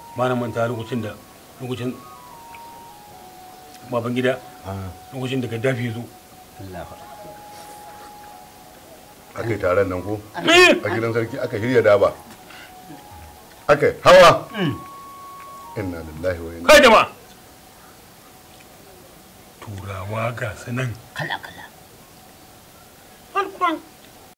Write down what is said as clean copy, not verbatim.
ba na manta lokacin baban gida lokacin da Gaddafi ya zo aka yi taron nan ko a gidan sarki aka hirya daba aka hawa inna lillahi wa inna kai jama'a turawa ga sanan kala kala alquran